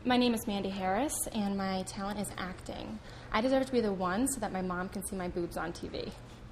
My name is Mandy Harris, and my talent is acting. I deserve to be the one so that my mom can see my boobs on TV.